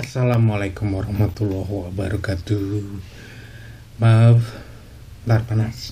Assalamualaikum warahmatullahi wabarakatuh. Maaf, bentar panas.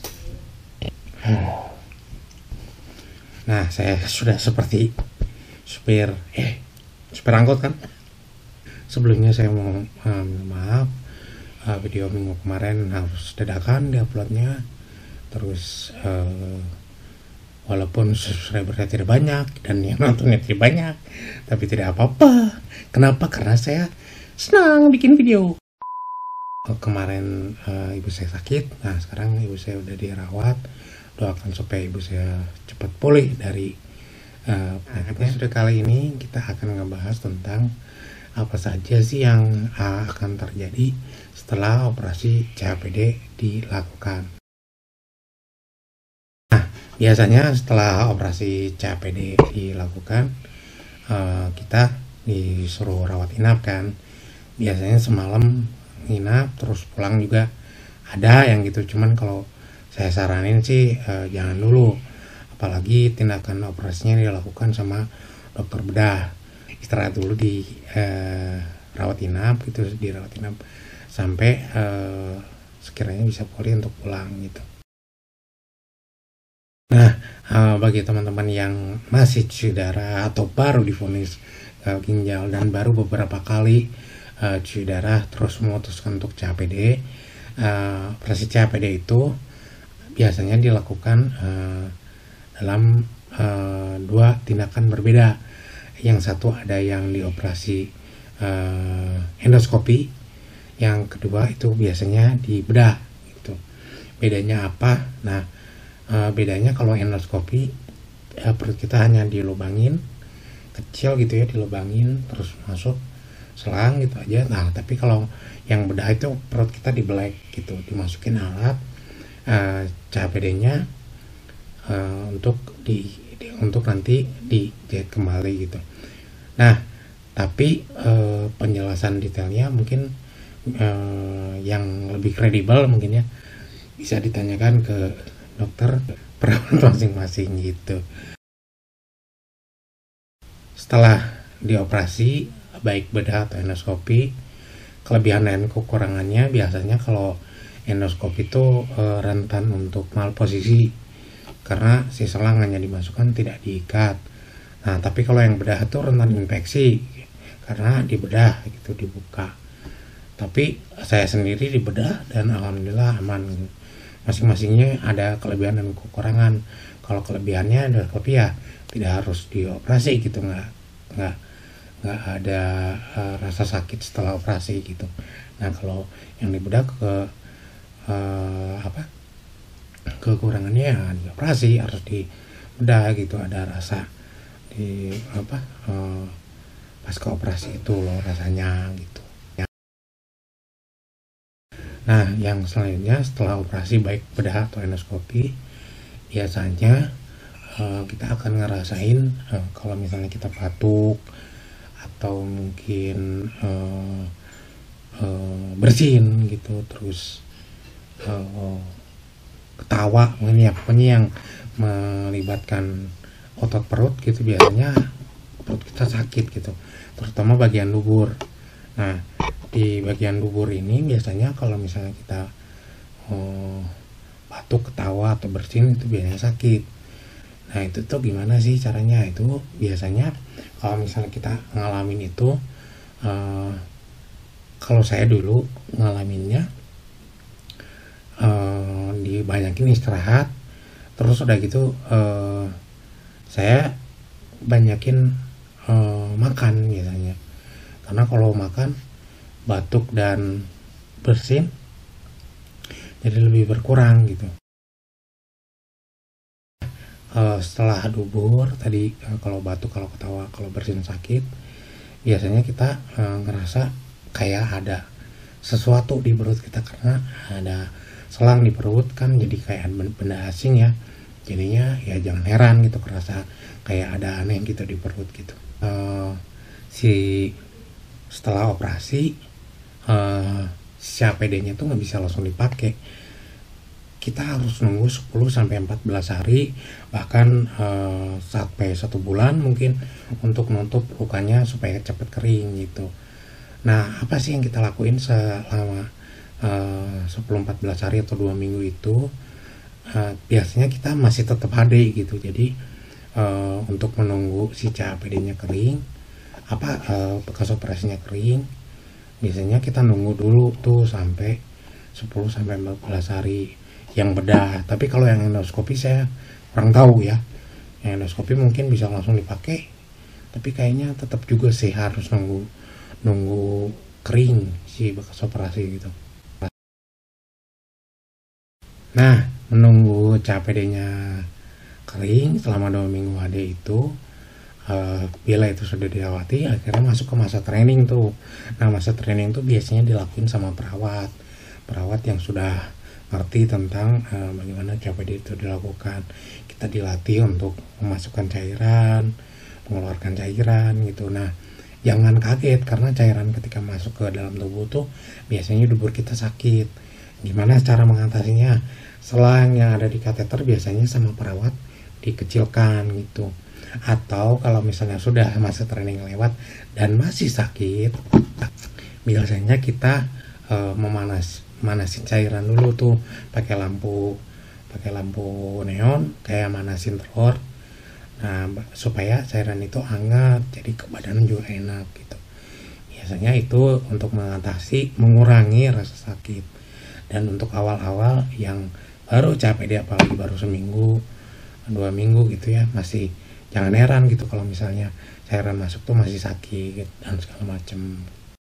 Nah, saya sudah seperti supir angkot kan. Sebelumnya saya mau maaf, video minggu kemarin harus dadakan diuploadnya. Terus walaupun subscribernya tidak banyak dan yang nontonnya tidak banyak, tapi tidak apa-apa. Kenapa? Karena saya senang bikin video. Kemarin ibu saya sakit, nah sekarang ibu saya udah dirawat. Doakan supaya ibu saya cepat pulih dari penyakitnya. Sudah kali ini kita akan ngebahas tentang apa saja sih yang akan terjadi setelah operasi CHPD dilakukan. Biasanya setelah operasi CHPD dilakukan, kita disuruh rawat inap kan. Biasanya semalam nginap terus pulang juga ada yang gitu. Cuman kalau saya saranin sih jangan dulu, apalagi tindakan operasinya dilakukan sama dokter bedah. Istirahat dulu di rawat inap gitu, dirawat inap sampai sekiranya bisa pulih untuk pulang gitu. Nah, bagi teman-teman yang masih cuci darah atau baru divonis ginjal dan baru beberapa kali cuci darah terus memutuskan untuk CHPD, operasi CHPD itu biasanya dilakukan dalam dua tindakan berbeda. Yang satu ada yang dioperasi endoskopi, yang kedua itu biasanya di bedah gitu. Bedanya apa? Nah, bedanya kalau endoskopi perut kita hanya dilubangin kecil gitu ya, dilubangin terus masuk selang gitu aja. Nah, tapi kalau yang bedah itu perut kita dibelek gitu, dimasukin alat CHPD-nya untuk nanti dijahit kembali gitu. Nah, tapi penjelasan detailnya mungkin yang lebih kredibel mungkin ya bisa ditanyakan ke dokter perawat masing-masing gitu. Setelah dioperasi baik bedah atau endoskopi, kelebihan dan kekurangannya biasanya kalau endoskopi itu rentan untuk malposisi karena si selang hanya dimasukkan tidak diikat. Nah, tapi kalau yang bedah itu rentan infeksi karena dibedah gitu, dibuka. Tapi saya sendiri dibedah dan alhamdulillah aman gitu. Masing-masingnya ada kelebihan dan kekurangan. Kalau kelebihannya endoskopi ya tidak harus dioperasi gitu, nggak ada rasa sakit setelah operasi gitu. Nah, kalau yang dibedah kekurangannya ya dioperasi, harus dibedah gitu, ada rasa di pasca operasi itu loh rasanya gitu. Nah, yang selanjutnya setelah operasi baik bedah atau endoskopi, biasanya kita akan ngerasain kalau misalnya kita batuk atau mungkin bersin gitu, terus ketawa mungkin ya, pokoknya yang melibatkan otot perut gitu, biasanya perut kita sakit gitu, terutama bagian dubur. Nah, di bagian dubur ini biasanya kalau misalnya kita batuk, ketawa atau bersin itu biasanya sakit. Nah, itu tuh gimana sih caranya? Itu biasanya kalau misalnya kita ngalamin itu, kalau saya dulu ngalaminnya dibanyakin istirahat, terus udah gitu saya banyakin makan biasanya, karena kalau makan batuk dan bersin jadi lebih berkurang gitu. Setelah dubur tadi, kalau batuk, kalau ketawa, kalau bersin sakit, biasanya kita ngerasa kayak ada sesuatu di perut kita karena ada selang di perut kan, jadi kayak benda asing ya. Jadinya ya jangan heran gitu, kerasa kayak ada aneh gitu di perut gitu. Setelah operasi CHPD-nya tuh nggak bisa langsung dipakai. Kita harus nunggu 10-14 hari, bahkan sampai 1 bulan mungkin untuk nutup lukanya supaya cepat kering gitu. Nah, apa sih yang kita lakuin selama 10-14 hari atau 2 minggu itu? Biasanya kita masih tetap HD gitu. Jadi untuk menunggu si CAPD-nya kering, bekas operasinya kering, biasanya kita nunggu dulu tuh sampai 10-14 hari yang bedah. Tapi kalau yang endoskopi saya kurang tahu ya. Yang endoskopi mungkin bisa langsung dipakai, tapi kayaknya tetap juga sih harus nunggu kering si bekas operasi gitu. Nah, menunggu CAPD-nya kering selama 2 minggu HD itu, bila itu sudah dilewati, akhirnya masuk ke masa training tuh. Nah, masa training tuh biasanya dilakuin sama perawat yang sudah ngerti tentang bagaimana CAPD itu dilakukan. Kita dilatih untuk memasukkan cairan, mengeluarkan cairan gitu. Nah, jangan kaget karena cairan ketika masuk ke dalam tubuh tuh biasanya dubur kita sakit. Gimana cara mengatasinya? Selang yang ada di kateter biasanya sama perawat dikecilkan gitu. Atau kalau misalnya sudah masa training lewat dan masih sakit, biasanya kita manasin cairan dulu tuh pakai lampu neon kayak manasin telur. Nah, supaya cairan itu hangat, jadi ke badan juga enak gitu. Biasanya itu untuk mengurangi rasa sakit. Dan untuk awal-awal yang baru CAPD, apalagi baru seminggu 2 minggu gitu ya, masih jangan heran gitu kalau misalnya cairan masuk tuh masih sakit dan segala macem.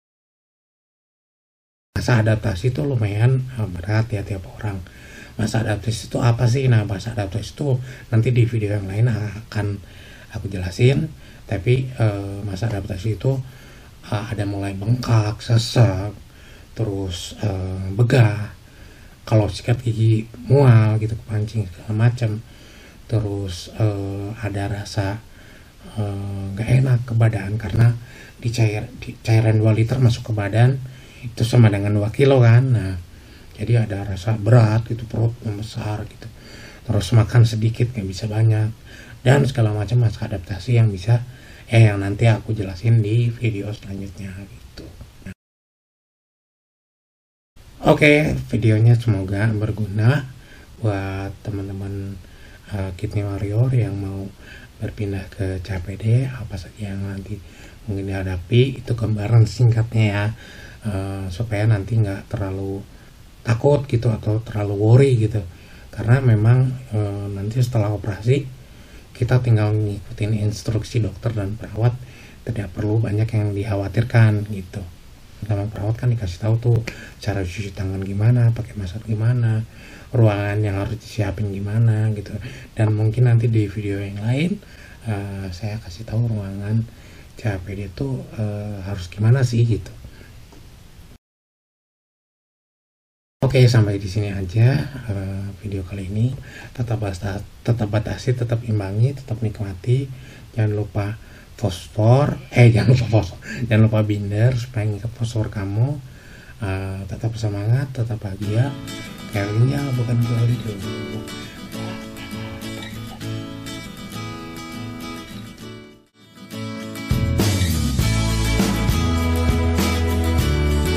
Masa adaptasi itu lumayan berat ya tiap orang. Masa adaptasi itu apa sih? Nah, masa adaptasi itu nanti di video yang lain akan aku jelasin. Tapi masa adaptasi itu ada mulai bengkak, sesek, terus begah, kalau sikat gigi mual gitu, kepancing segala macam, terus ada rasa nggak enak ke badan karena cairan 2 liter masuk ke badan itu sama dengan 2 kilo kan. Nah, jadi ada rasa berat gitu, perut membesar gitu, terus makan sedikit nggak bisa banyak, dan segala macam masa adaptasi yang nanti aku jelasin di video selanjutnya gitu. Oke, videonya semoga berguna buat teman-teman Kidney Warrior yang mau berpindah ke CAPD, apa saja yang nanti mungkin dihadapi. Itu gambaran singkatnya ya, supaya nanti nggak terlalu takut gitu atau terlalu worry gitu. Karena memang nanti setelah operasi kita tinggal ngikutin instruksi dokter dan perawat, tidak perlu banyak yang dikhawatirkan gitu. Sama perawat kan dikasih tahu tuh cara cuci tangan gimana, pakai masker gimana, ruangan yang harus disiapin gimana gitu. Dan mungkin nanti di video yang lain saya kasih tahu ruangan CAPD itu harus gimana sih gitu. Oke, sampai di sini aja video kali ini. Tetap batasi, tetap imbangi, tetap nikmati. Jangan lupa jangan lupa binder supaya ngikat fosfor kamu. Tetap semangat, tetap bahagia. Kayaknya bukan jual dulu.